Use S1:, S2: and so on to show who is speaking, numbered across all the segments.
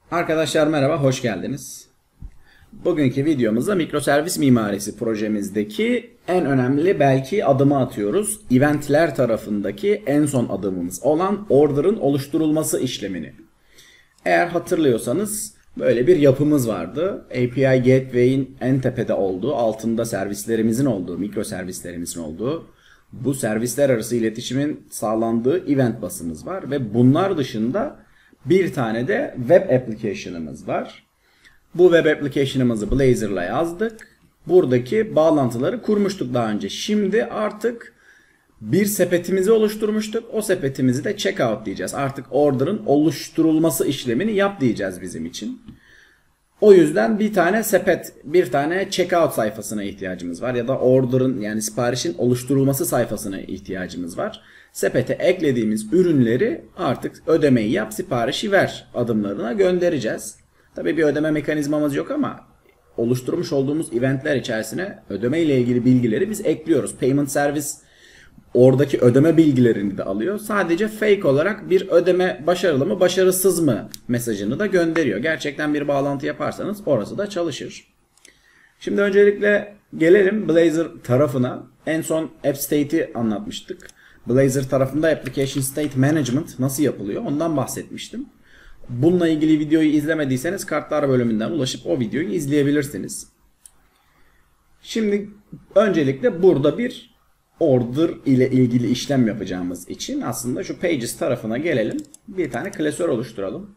S1: Arkadaşlar merhaba, hoş geldiniz. Bugünkü videomuzda mikroservis mimarisi projemizdeki en önemli belki adımı atıyoruz. Eventler tarafındaki en son adımımız olan order'ın oluşturulması işlemini. Eğer hatırlıyorsanız böyle bir yapımız vardı. API Gateway'in en tepede olduğu, altında servislerimizin olduğu, mikroservislerimizin olduğu, bu servisler arası iletişimin sağlandığı event bus'ımız var ve bunlar dışında bir tane de web application'ımız var. Bu web application'ımızı Blazor'la yazdık. Buradaki bağlantıları kurmuştuk daha önce. Şimdi artık bir sepetimizi oluşturmuştuk. O sepetimizi de checkout diyeceğiz. Artık order'ın oluşturulması işlemini yap diyeceğiz bizim için. O yüzden bir tane sepet, bir tane checkout sayfasına ihtiyacımız var. Ya da order'ın yani siparişin oluşturulması sayfasına ihtiyacımız var. Sepete eklediğimiz ürünleri artık ödemeyi yap, siparişi ver adımlarına göndereceğiz. Tabii bir ödeme mekanizmamız yok ama oluşturmuş olduğumuz eventler içerisine ödeme ile ilgili bilgileri biz ekliyoruz. Payment service oradaki ödeme bilgilerini de alıyor. Sadece fake olarak bir ödeme başarılı mı başarısız mı mesajını da gönderiyor. Gerçekten bir bağlantı yaparsanız orası da çalışır. Şimdi öncelikle gelelim Blazor tarafına. En son App State'i anlatmıştık. Blazor tarafında Application State Management nasıl yapılıyor ondan bahsetmiştim. Bununla ilgili videoyu izlemediyseniz kartlar bölümünden ulaşıp o videoyu izleyebilirsiniz. Şimdi öncelikle burada bir order ile ilgili işlem yapacağımız için aslında şu pages tarafına gelelim. Bir tane klasör oluşturalım.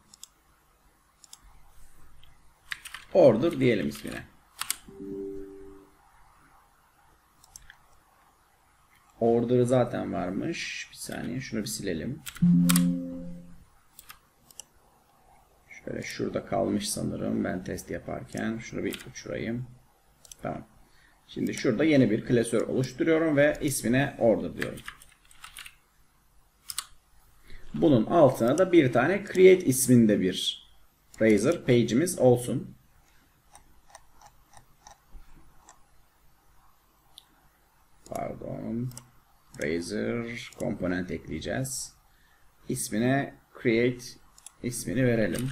S1: Order diyelim ismine. Order'ı zaten varmış. Bir saniye şunu bir silelim. Şöyle şurada kalmış sanırım ben test yaparken. Şunu bir uçurayım. Tamam. Şimdi şurada yeni bir klasör oluşturuyorum ve ismine order diyorum. Bunun altına da bir tane create isminde bir Razor page'imiz olsun. Pardon. Razor komponent ekleyeceğiz. İsmine create ismini verelim.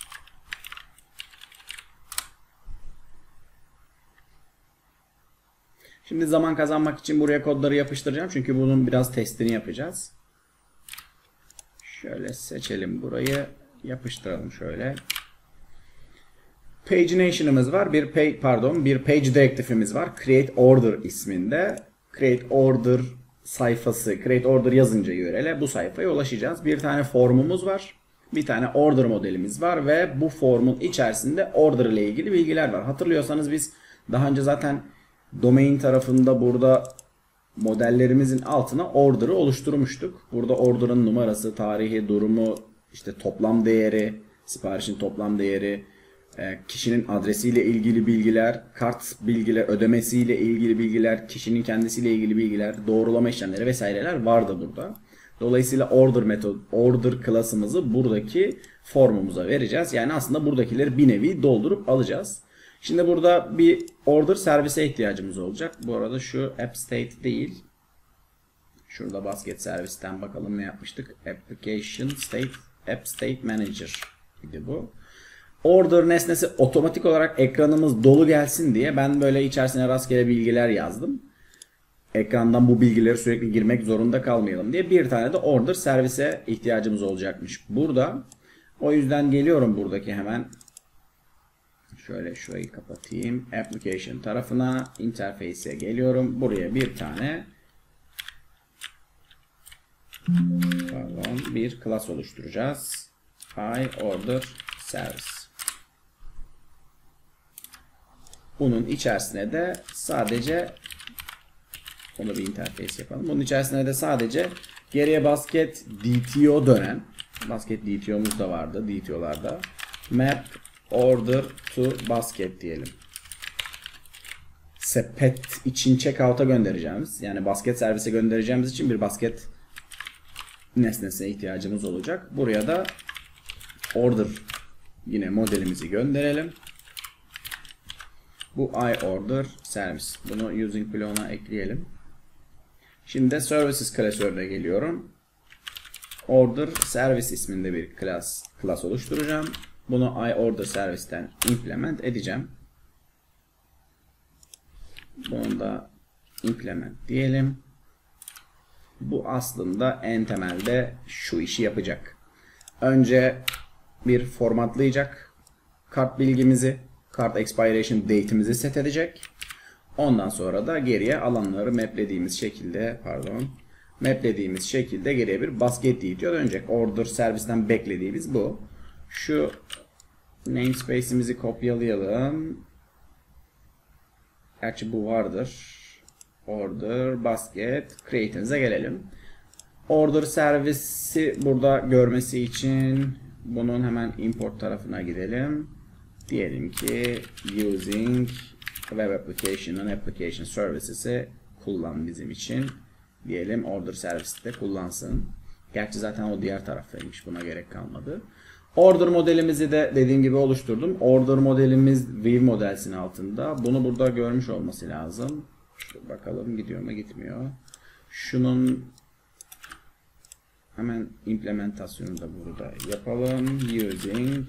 S1: Şimdi zaman kazanmak için buraya kodları yapıştıracağım. Çünkü bunun biraz testini yapacağız. Şöyle seçelim burayı. Yapıştıralım şöyle. Pagination'ımız var. Bir page direktifimiz var. Create order isminde. Create order sayfası. Create order yazınca URL'e bu sayfaya ulaşacağız. Bir tane formumuz var. Bir tane order modelimiz var ve bu formun içerisinde order ile ilgili bilgiler var. Hatırlıyorsanız biz daha önce zaten domain tarafında burada modellerimizin altına order'ı oluşturmuştuk. Burada order'ın numarası, tarihi, durumu, işte toplam değeri, siparişin toplam değeri, kişinin adresiyle ilgili bilgiler, kart bilgiler, ödemesiyle ilgili bilgiler, kişinin kendisiyle ilgili bilgiler, doğrulama işlemleri vesaireler vardı burada. Dolayısıyla order klasımızı buradaki formumuza vereceğiz. Yani aslında buradakileri bir nevi doldurup alacağız. Şimdi burada bir order servise ihtiyacımız olacak. Bu arada şu app state değil. Şurada basket servisten bakalım ne yapmıştık. Application state, app state manager idi bu. Order nesnesi otomatik olarak ekranımız dolu gelsin diye ben böyle içerisine rastgele bilgiler yazdım. Ekrandan bu bilgileri sürekli girmek zorunda kalmayalım diye bir tane de order servise ihtiyacımız olacakmış burada. O yüzden geliyorum buradaki hemen. Şöyle şurayı kapatayım. Application tarafına, interface'e geliyorum. Buraya bir tane bir class oluşturacağız. order service. Bunun içerisine de sadece onu bir interface yapalım. Bunun içerisine de sadece geriye basket DTO dönen, basket DTO'muz da vardı DTO'larda. Map order to basket diyelim. Sepet için checkout'a göndereceğimiz, yani basket servise göndereceğimiz için bir basket nesnesine ihtiyacımız olacak. Buraya da order yine modelimizi gönderelim. Bu order service. Bunu using bloğuna ekleyelim. Şimdi de services klasörüne geliyorum. Order service isminde bir class oluşturacağım. Bunu iOrder servisten implement edeceğim. Bunu da implement diyelim. Bu aslında en temelde şu işi yapacak. Önce bir formatlayacak kart bilgimizi, kart expiration date'imizi set edecek. Ondan sonra da geriye alanları maplediğimiz şekilde geriye bir basket detail dönecek. Order servisten beklediğimiz bu. Şu namespace'imizi kopyalayalım. Gerçi bu vardır. Order, basket, create'imize gelelim. Order servisi burada görmesi için bunun hemen import tarafına gidelim. Diyelim ki using web application'ın application services'i kullan bizim için. Diyelim order servisi de kullansın. Gerçi zaten o diğer taraftaymış. Buna gerek kalmadı. Order modelimizi de dediğim gibi oluşturdum. Order modelimiz View Models'in altında. Bunu burada görmüş olması lazım. Bakalım gidiyor mu gitmiyor. Şunun hemen implementasyonu da burada yapalım. Using.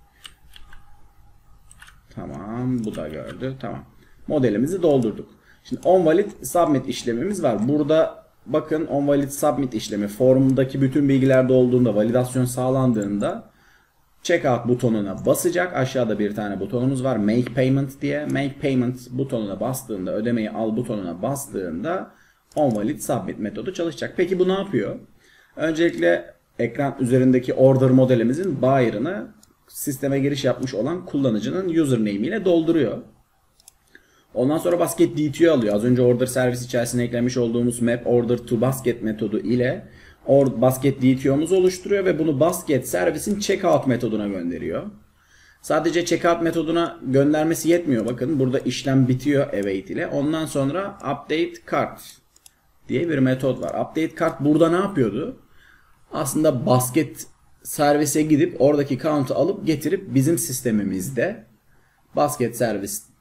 S1: Tamam, bu da gördü. Tamam. Modelimizi doldurduk. Şimdi onValid submit işlemimiz var. Burada bakın onValid submit işlemi formdaki bütün bilgiler dolduğunda, validasyon sağlandığında checkout butonuna basacak. Aşağıda bir tane butonumuz var. Make payment diye. Make payment butonuna bastığında, ödemeyi al butonuna bastığında onValid submit metodu çalışacak. Peki bu ne yapıyor? Öncelikle ekran üzerindeki order modelimizin buyer'ını sisteme giriş yapmış olan kullanıcının username ile dolduruyor. Ondan sonra basket detail alıyor. Az önce order servis içerisine eklemiş olduğumuz map order to basket metodu ile basket detail'imizi oluşturuyor ve bunu basket servisin checkout metoduna gönderiyor. Sadece checkout metoduna göndermesi yetmiyor. Bakın burada işlem bitiyor await ile. Ondan sonra update cart diye bir metot var. Update cart burada ne yapıyordu? Aslında basket servise gidip oradaki count'u alıp getirip bizim sistemimizde basket servisten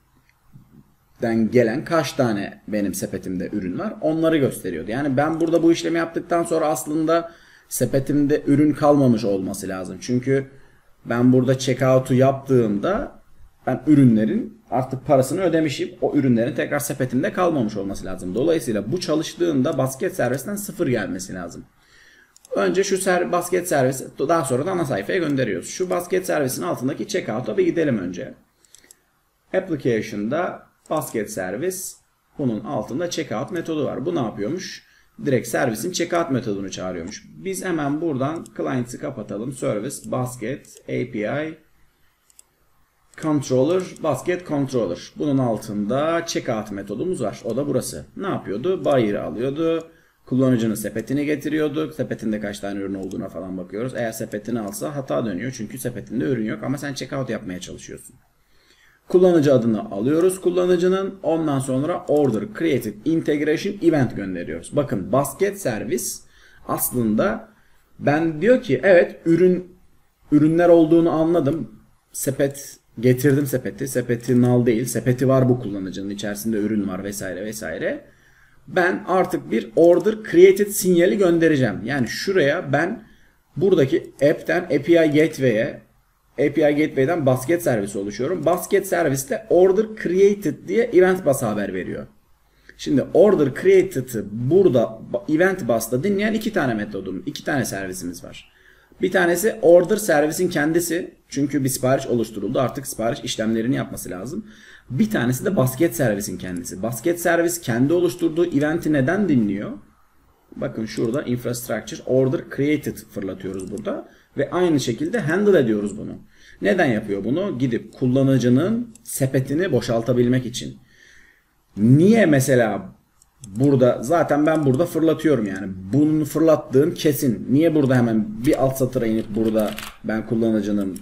S1: gelen kaç tane benim sepetimde ürün var onları gösteriyordu. Yani ben burada bu işlemi yaptıktan sonra aslında sepetimde ürün kalmamış olması lazım. Çünkü ben burada checkout'u yaptığımda ben ürünlerin artık parasını ödemişim. O ürünlerin tekrar sepetimde kalmamış olması lazım. Dolayısıyla bu çalıştığında basket servisten 0 gelmesi lazım. Önce şu basket servisi, daha sonra da ana sayfaya gönderiyoruz. Şu basket servisin altındaki checkout'a bir gidelim önce. Application'da basket servis, bunun altında checkout metodu var. Bu ne yapıyormuş? Direkt servisin checkout metodunu çağırıyormuş. Biz hemen buradan client'ı kapatalım. Service, basket, API, controller, basket controller. Bunun altında checkout metodumuz var. O da burası. Ne yapıyordu? Buyer'ı alıyordu. Kullanıcının sepetini getiriyordu. Sepetinde kaç tane ürün olduğuna falan bakıyoruz. Eğer sepetini alsa hata dönüyor. Çünkü sepetinde ürün yok ama sen checkout yapmaya çalışıyorsun. Kullanıcı adını alıyoruz kullanıcının. Ondan sonra order created integration event gönderiyoruz. Bakın basket servis aslında ben diyor ki evet ürünler olduğunu anladım. Sepet getirdim sepeti. Sepeti null değil. Sepeti var bu kullanıcının içerisinde ürün var vesaire vesaire. Ben artık bir order created sinyali göndereceğim. Yani şuraya ben buradaki app'ten API Gateway'den basket servisi oluşuyorum. Basket serviste order created diye event bus haber veriyor. Şimdi order created'ı burada event bus'ta dinleyen iki tane servisimiz var. Bir tanesi order servisin kendisi. Çünkü bir sipariş oluşturuldu. Artık sipariş işlemlerini yapması lazım. Bir tanesi de basket servisin kendisi. Basket servis kendi oluşturduğu eventi neden dinliyor? Bakın şurada infrastructure order created fırlatıyoruz burada. Ve aynı şekilde handle ediyoruz bunu. Neden yapıyor bunu? Gidip kullanıcının sepetini boşaltabilmek için. Niye mesela burada zaten ben burada fırlatıyorum yani. Bunu fırlattığım kesin. Niye burada hemen bir alt satıra inip burada ben kullanıcının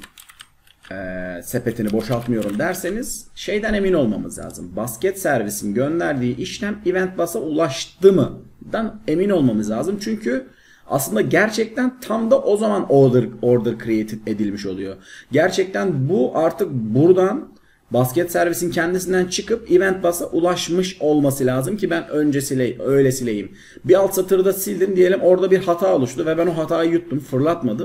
S1: sepetini boşaltmıyorum derseniz şeyden emin olmamız lazım. Basket servisin gönderdiği işlem event bus'a ulaştı mı? Dan emin olmamız lazım. Çünkü aslında gerçekten tam da o zaman order created edilmiş oluyor. Gerçekten bu artık buradan basket servisin kendisinden çıkıp event bus'a ulaşmış olması lazım ki ben öyle sileyim. Bir alt satırda sildim diyelim orada bir hata oluştu ve ben o hatayı yuttum, fırlatmadım.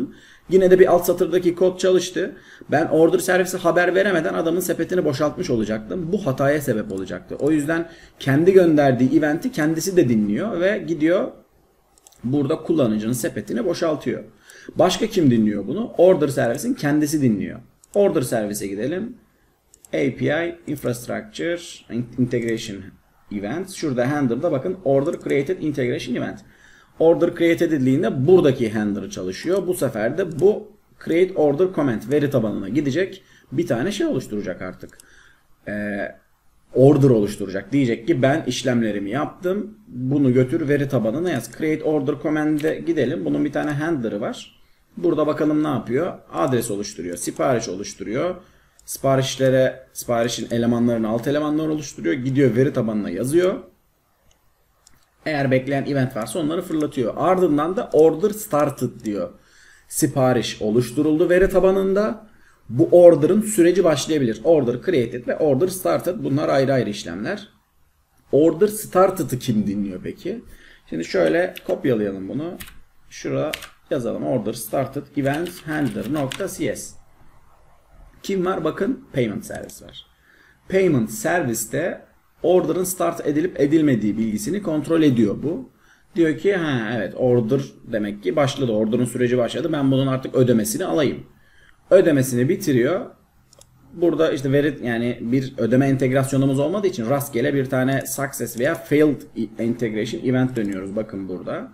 S1: Yine de bir alt satırdaki kod çalıştı. Ben order servisi haber veremeden adamın sepetini boşaltmış olacaktım. Bu hataya sebep olacaktı. O yüzden kendi gönderdiği eventi kendisi de dinliyor ve gidiyor burada kullanıcının sepetini boşaltıyor. Başka kim dinliyor bunu? Order servisin kendisi dinliyor. Order servise gidelim. API Infrastructure Integration Event. Şurada handler'da bakın Order Created Integration Event. Order create edildiğinde buradaki handler çalışıyor. Bu sefer de bu create order comment veri tabanına gidecek. Bir tane şey oluşturacak artık. Order oluşturacak. Diyecek ki ben işlemlerimi yaptım. Bunu götür veri tabanına yaz. Create order command'e gidelim. Bunun bir tane handler'ı var. Burada bakalım ne yapıyor? Adres oluşturuyor. Sipariş oluşturuyor. Siparişin elemanlarını alt elemanlar oluşturuyor. Gidiyor veri tabanına yazıyor. Eğer bekleyen event varsa onları fırlatıyor. Ardından da order started diyor. Sipariş oluşturuldu veri tabanında. Bu order'ın süreci başlayabilir. Order created ve order started. Bunlar ayrı ayrı işlemler. Order started'ı kim dinliyor peki? Şimdi şöyle kopyalayalım bunu. Şuraya yazalım. Order started event handler.cs. Kim var? Bakın payment service var. Payment serviste order'ın start edilip edilmediği bilgisini kontrol ediyor bu. Diyor ki ha evet order demek ki başladı. Order'ın süreci başladı. Ben bunun artık ödemesini alayım. Ödemesini bitiriyor. Burada işte yani bir ödeme entegrasyonumuz olmadığı için rastgele bir tane success veya failed integration event dönüyoruz. Bakın burada.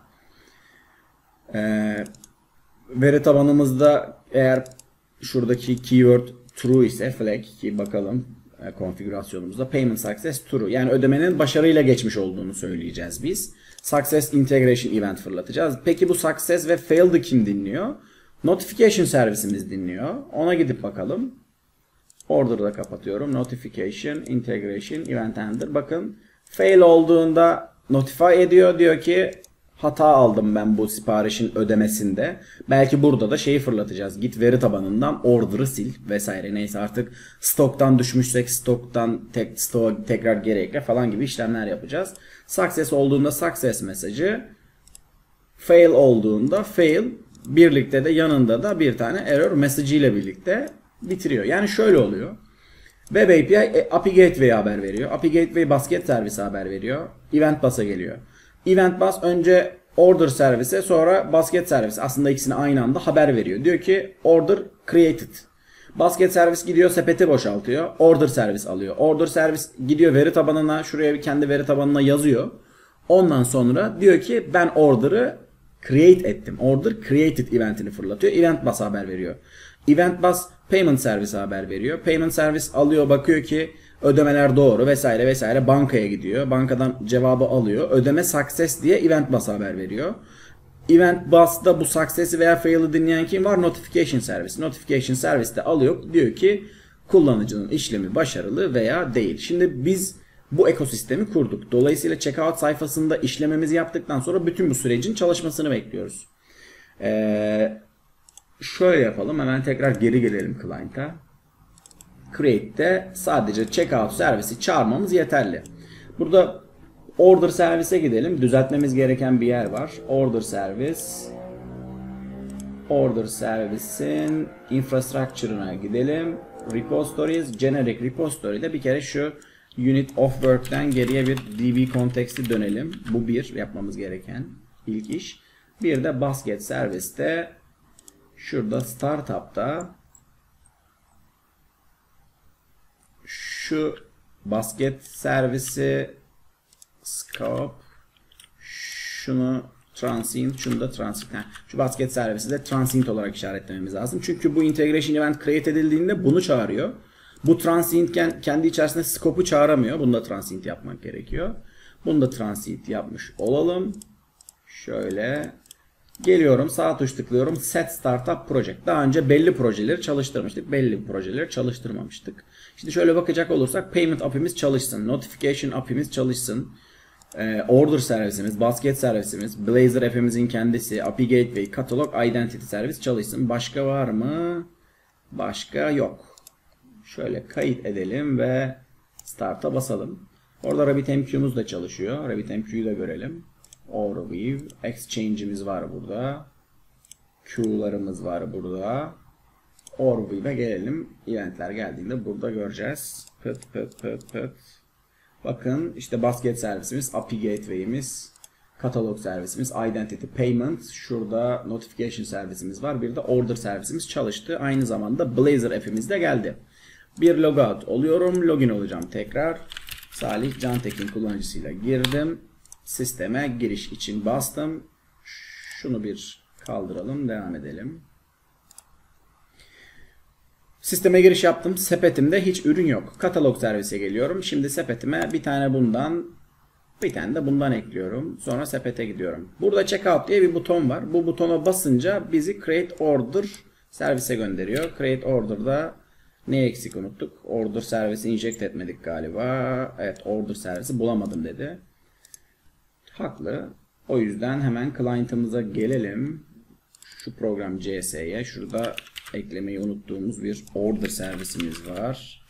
S1: Veri tabanımızda eğer şuradaki keyword true ise flag ki bakalım konfigürasyonumuzda payment success true. Yani ödemenin başarıyla geçmiş olduğunu söyleyeceğiz biz. Success integration event fırlatacağız. Peki bu success ve failed'ı kim dinliyor? Notification servisimiz dinliyor. Ona gidip bakalım. Order'ı da kapatıyorum. Notification integration event handler. Bakın fail olduğunda notify ediyor. Diyor ki hata aldım ben bu siparişin ödemesinde. Belki burada da şeyi fırlatacağız. Git veri tabanından order'ı sil vesaire. Neyse artık stoktan düşmüşsek stoktan tekrar geri ekle falan gibi işlemler yapacağız. Success olduğunda success mesajı. Fail olduğunda fail. Birlikte de yanında da bir tane error mesajı ile birlikte bitiriyor. Yani şöyle oluyor. Web API API Gateway'e haber veriyor. API Gateway basket servise haber veriyor. Event bus'a geliyor. Event bus önce order servise sonra basket servise aslında ikisini aynı anda haber veriyor. Diyor ki order created. Basket servis gidiyor sepeti boşaltıyor. Order servis alıyor. Order servis gidiyor veri tabanına şuraya kendi veri tabanına yazıyor. Ondan sonra diyor ki ben order'ı create ettim. Order created eventini fırlatıyor. Event bus haber veriyor. Event bus payment servise haber veriyor. Payment servis alıyor bakıyor ki ödemeler doğru vesaire vesaire bankaya gidiyor. Bankadan cevabı alıyor. Ödeme success diye event bus haber veriyor. Event bus'ta bu success'i veya fail'i dinleyen kim var? Notification servisi. Notification servisi de alıyor. Diyor ki kullanıcının işlemi başarılı veya değil. Şimdi biz bu ekosistemi kurduk. Dolayısıyla checkout sayfasında işlemimizi yaptıktan sonra bütün bu sürecin çalışmasını bekliyoruz. Şöyle yapalım. Hemen tekrar geri gelelim client'a. Create'de sadece checkout servisi çağırmamız yeterli. Burada order servise gidelim. Düzeltmemiz gereken bir yer var. Order servisin infrastructure'ına gidelim. Repositories, generic repository'de bir kere şu unit of work'ten geriye bir db context'i dönelim. Bu bir yapmamız gereken ilk iş. Bir de basket serviste şurada startup'ta şu basket servisi scope şunu transient şunu da transient. Şu basket servisi de transient olarak işaretlememiz lazım. Çünkü bu integration event create edildiğinde bunu çağırıyor. Bu transient kendi içerisinde scope'u çağıramıyor. Bunu da transient yapmak gerekiyor. Bunu da transient yapmış olalım. Şöyle geliyorum sağ tuş tıklıyorum set startup project. Daha önce belli projeleri çalıştırmıştık. Belli projeleri çalıştırmamıştık. Şimdi şöyle bakacak olursak payment API'miz çalışsın. Notification API'miz çalışsın. Order servisimiz, basket servisimiz, Blazor app'imizin kendisi, API Gateway, Catalog, Identity servis çalışsın. Başka var mı? Başka yok. Şöyle kayıt edelim ve Start'a basalım. Orada RabbitMQ'muz da çalışıyor. RabbitMQ'yu da görelim. Overview, Exchange'imiz var burada. Q'larımız var burada. Orb'uyla gelelim. Eventler geldiğinde burada göreceğiz. Pıt pıt pıt pıt. Bakın işte basket servisimiz, API Gateway'imiz, katalog servisimiz, Identity Payment, şurada Notification servisimiz var. Bir de Order servisimiz çalıştı. Aynı zamanda Blazor app'imiz de geldi. Bir logout oluyorum. Login olacağım tekrar. Salih Cantekin kullanıcısıyla girdim. Sisteme giriş için bastım. Şunu bir kaldıralım. Devam edelim. Sisteme giriş yaptım. Sepetimde hiç ürün yok. Katalog servise geliyorum. Şimdi sepetime bir tane bundan, bir tane de bundan ekliyorum. Sonra sepete gidiyorum. Burada checkout diye bir buton var. Bu butona basınca bizi create order servise gönderiyor. Create order'da ne eksik unuttuk? Order servisi inject etmedik galiba. Evet, order servisi bulamadım dedi. Haklı. O yüzden hemen client'ımıza gelelim. Şu program CS'ye. Şurada eklemeyi unuttuğumuz bir order servisimiz var.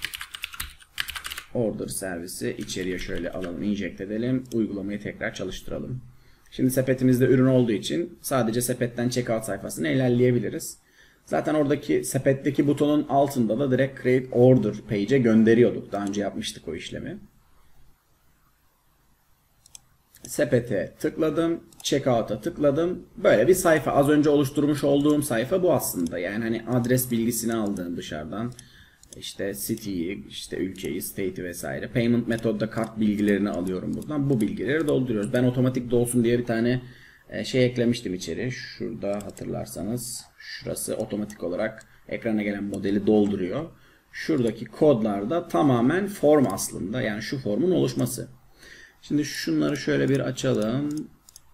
S1: Order servisi içeriye şöyle alalım, inject edelim. Uygulamayı tekrar çalıştıralım. Şimdi sepetimizde ürün olduğu için sadece sepetten checkout sayfasını ilerleyebiliriz. Zaten oradaki sepetteki butonun altında da direkt create order page'e gönderiyorduk. Daha önce yapmıştık o işlemi. Sepete tıkladım. Checkout'a tıkladım. Böyle bir sayfa. Az önce oluşturmuş olduğum sayfa bu aslında. Yani hani adres bilgisini aldığım dışarıdan. İşte city'yi, işte ülkeyi, state'i vesaire. Payment metodda kart bilgilerini alıyorum buradan. Bu bilgileri dolduruyoruz. Ben otomatik dolsun diye bir tane şey eklemiştim içeri. Şurada hatırlarsanız. Şurası otomatik olarak ekrana gelen modeli dolduruyor. Şuradaki kodlar da tamamen form aslında. Yani şu formun oluşması. Şimdi şunları şöyle bir açalım.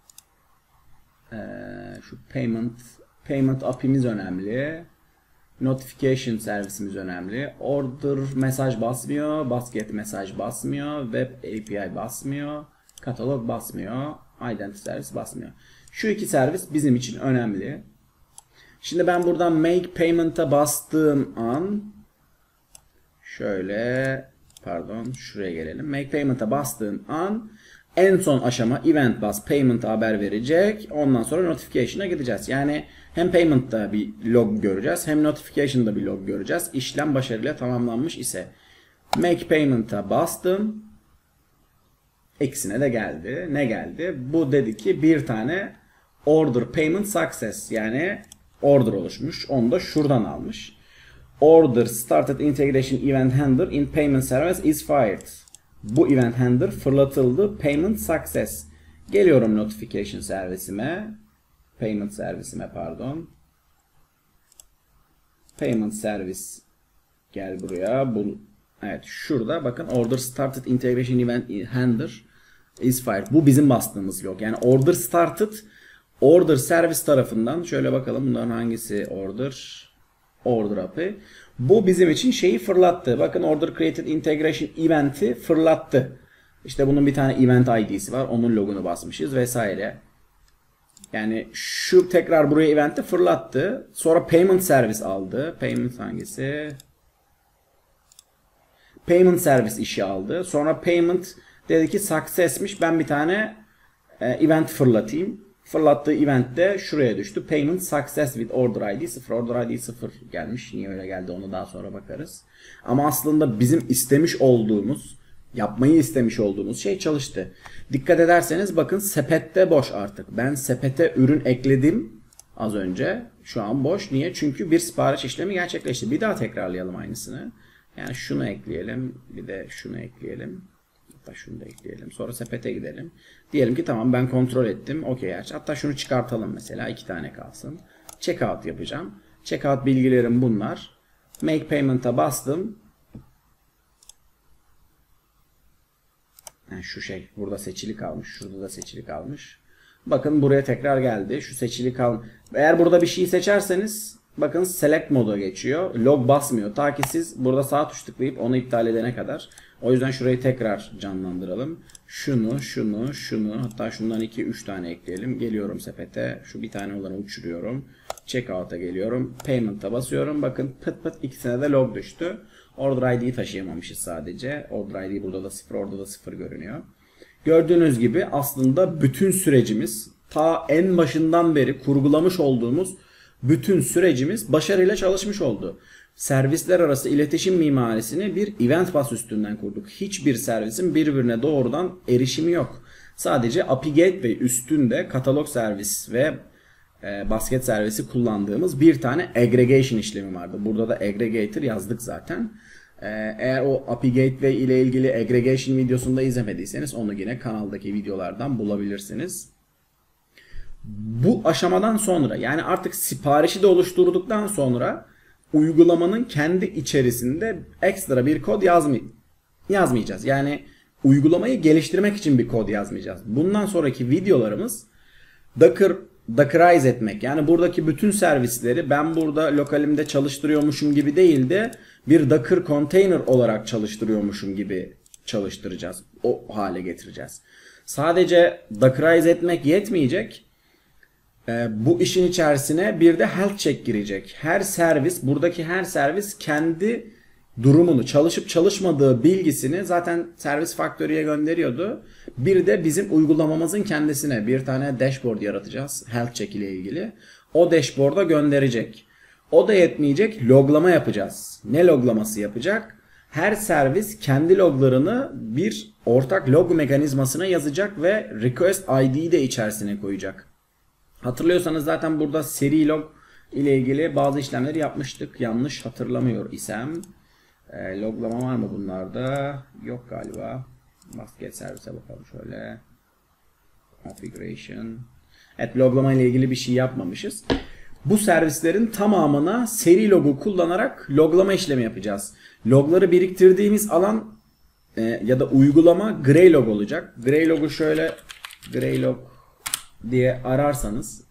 S1: Şu payment API'miz önemli. Notification servisimiz önemli. Order mesaj basmıyor. Basket mesaj basmıyor. Web API basmıyor. Katalog basmıyor. Identity servis basmıyor. Şu iki servis bizim için önemli. Şimdi ben buradan make payment'a bastığım an şöyle, pardon, şuraya gelelim. Make payment'a bastığım an en son aşama event bas payment'a haber verecek. Ondan sonra notification'a gideceğiz. Yani hem payment'ta bir log göreceğiz, hem notification'da bir log göreceğiz. İşlem başarıyla tamamlanmış ise make payment'a bastım. Eksine de geldi. Ne geldi? Bu dedi ki bir tane order payment success, yani order oluşmuş. Onu da şuradan almış. Order started integration event handler in payment service is fired. Bu event handler fırlatıldı. Payment success. Geliyorum notification servisime. Payment servisime, pardon. Payment servis. Gel buraya. Evet, şurada bakın order started integration event handler is fired. Bu bizim bastığımız log. Yani order started, order servis tarafından, şöyle bakalım bunların hangisi order API. Bu bizim için şeyi fırlattı. Bakın order created integration event'i fırlattı. İşte bunun bir tane event ID'si var. Onun logunu basmışız vesaire. Yani şu tekrar buraya event'i fırlattı. Sonra payment servis aldı. Payment hangisi? Payment servis işi aldı. Sonra payment dedi ki success'miş. Ben bir tane event fırlatayım. Fırlattığı event de şuraya düştü. Payment success with order ID 0. Order ID 0 gelmiş. Niye öyle geldi ona daha sonra bakarız. Ama aslında bizim istemiş olduğumuz, yapmayı istemiş olduğumuz şey çalıştı. Dikkat ederseniz bakın sepette boş artık. Ben sepete ürün ekledim az önce. Şu an boş. Niye? Çünkü bir sipariş işlemi gerçekleşti. Bir daha tekrarlayalım aynısını. Yani şunu ekleyelim. Bir de şunu ekleyelim. Hatta şunu da ekleyelim. Sonra sepete gidelim. Diyelim ki tamam, ben kontrol ettim. Okey. Hatta şunu çıkartalım mesela. 2 tane kalsın. Checkout yapacağım. Checkout bilgilerim bunlar. Make payment'a bastım. Yani şu şey burada seçili kalmış. Şurada da seçili kalmış. Bakın buraya tekrar geldi. Şu seçili Eğer burada bir şey seçerseniz bakın select moda geçiyor. Log basmıyor. Ta ki siz burada sağ tuş tıklayıp onu iptal edene kadar. O yüzden şurayı tekrar canlandıralım. Şunu, hatta şundan 2-3 tane ekleyelim. Geliyorum sepete. Şu bir tane olanı uçuruyorum. Checkout'a geliyorum. Payment'a basıyorum. Bakın pıt pıt ikisine de log düştü. Order ID'yi taşıyamamışız sadece. Order ID burada da 0, orada da 0 görünüyor. Gördüğünüz gibi aslında bütün sürecimiz ta en başından beri kurgulamış olduğumuz bütün sürecimiz başarıyla çalışmış oldu. Servisler arası iletişim mimarisini bir event bus üstünden kurduk. Hiçbir servisin birbirine doğrudan erişimi yok. Sadece API Gateway üstünde katalog servis ve basket servisi kullandığımız bir tane aggregation işlemi vardı. Burada da aggregator yazdık zaten. Eğer o API Gateway ile ilgili aggregation videosunu da izlemediyseniz onu yine kanaldaki videolardan bulabilirsiniz. Bu aşamadan sonra, yani artık siparişi de oluşturduktan sonra uygulamanın kendi içerisinde ekstra bir kod yazmayacağız. Yani uygulamayı geliştirmek için bir kod yazmayacağız. Bundan sonraki videolarımız Dockerize etmek. Yani buradaki bütün servisleri ben burada lokalimde çalıştırıyormuşum gibi değil de bir Docker container olarak çalıştırıyormuşum gibi çalıştıracağız. O hale getireceğiz. Sadece Dockerize etmek yetmeyecek. Bu işin içerisine bir de health check girecek. Buradaki her servis kendi durumunu, çalışıp çalışmadığı bilgisini zaten Service Factory'ye gönderiyordu. Bir de bizim uygulamamızın kendisine bir tane dashboard yaratacağız health check ile ilgili. O dashboard'a gönderecek. O da yetmeyecek, loglama yapacağız. Ne loglaması yapacak? Her servis kendi loglarını bir ortak log mekanizmasına yazacak ve request ID'yi de içerisine koyacak. Hatırlıyorsanız zaten burada seri log ile ilgili bazı işlemleri yapmıştık. Yanlış hatırlamıyor isem. Loglama var mı bunlarda? Yok galiba. Basket servise bakalım şöyle. Configuration. Evet, loglama ile ilgili bir şey yapmamışız. Bu servislerin tamamına seri logu kullanarak loglama işlemi yapacağız. Logları biriktirdiğimiz alan ya da uygulama Greylog olacak. Greylog'u şöyle Greylog diye ararsanız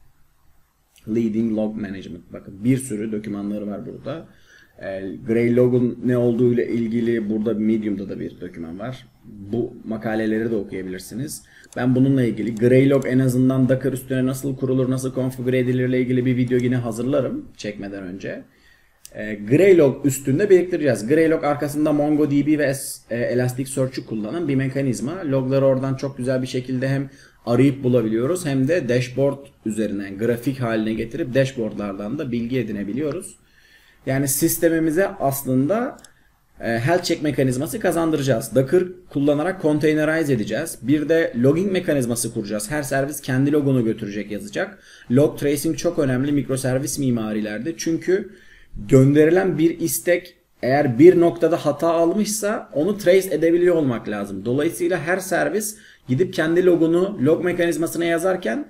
S1: Leading Log Management, bakın bir sürü dokümanları var burada. Greylog'un ne olduğu ile ilgili burada Medium'da da bir doküman var. Bu makaleleri de okuyabilirsiniz. Ben bununla ilgili Greylog en azından Docker üstüne nasıl kurulur, nasıl konfigüre edilir ile ilgili bir video yine hazırlarım çekmeden önce. Greylog üstünde biriktireceğiz. Greylog arkasında MongoDB ve Elasticsearch'ü kullanan bir mekanizma. Logları oradan çok güzel bir şekilde hem arayıp bulabiliyoruz hem de dashboard üzerinden grafik haline getirip dashboardlardan da bilgi edinebiliyoruz. Yani sistemimize aslında health check mekanizması kazandıracağız. Docker kullanarak containerize edeceğiz. Bir de logging mekanizması kuracağız. Her servis kendi logunu götürecek, yazacak. Log tracing çok önemli mikroservis mimarilerde. Çünkü gönderilen bir istek eğer bir noktada hata almışsa onu trace edebiliyor olmak lazım. Dolayısıyla her servis gidip kendi logunu log mekanizmasına yazarken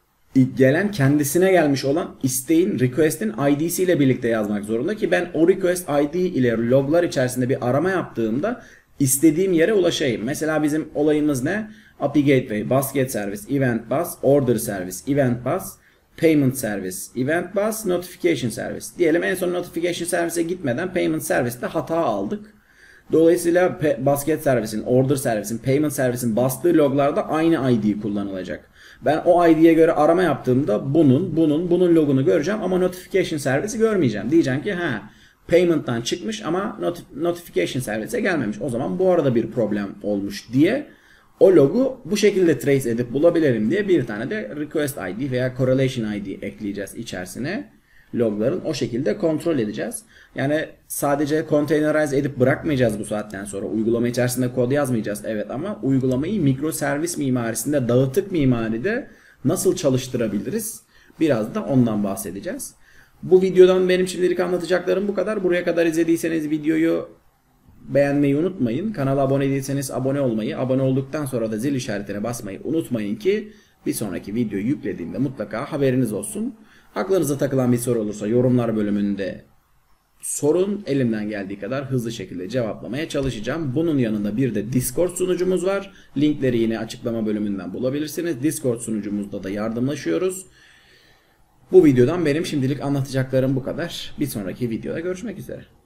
S1: gelen kendisine gelmiş olan isteğin, request'in ID'si ile birlikte yazmak zorunda ki ben o request ID ile loglar içerisinde bir arama yaptığımda istediğim yere ulaşayım. Mesela bizim olayımız ne? API Gateway, Basket Service, Event Bus, Order Service, Event Bus, Payment Service, Event Bus, Notification Service. Diyelim en son Notification Service'e gitmeden Payment Service'te hata aldık. Dolayısıyla Basket Service'in, Order Service'in, Payment Service'in bastığı loglarda aynı ID kullanılacak. Ben o ID'ye göre arama yaptığımda bunun logunu göreceğim ama Notification Service'i görmeyeceğim. Diyeceğim ki Payment'tan çıkmış ama Notification Service'e gelmemiş. O zaman bu arada bir problem olmuş diye o logu bu şekilde trace edip bulabilirim diye bir tane de Request ID veya Correlation ID ekleyeceğiz içerisine. Logların o şekilde kontrol edeceğiz. Yani sadece containerize edip bırakmayacağız bu saatten sonra. Uygulama içerisinde kod yazmayacağız. Evet, ama uygulamayı mikroservis mimarisinde, dağıtık mimaride nasıl çalıştırabiliriz? Biraz da ondan bahsedeceğiz. Bu videodan benim şimdilik anlatacaklarım bu kadar. Buraya kadar izlediyseniz videoyu beğenmeyi unutmayın. Kanala abone değilseniz abone olmayı, abone olduktan sonra da zil işaretine basmayı unutmayın ki bir sonraki videoyu yüklediğimde mutlaka haberiniz olsun. Aklınıza takılan bir soru olursa yorumlar bölümünde sorun. Elimden geldiği kadar hızlı şekilde cevaplamaya çalışacağım. Bunun yanında bir de Discord sunucumuz var. Linkleri yine açıklama bölümünden bulabilirsiniz. Discord sunucumuzda da yardımlaşıyoruz. Bu videodan benim şimdilik anlatacaklarım bu kadar. Bir sonraki videoda görüşmek üzere.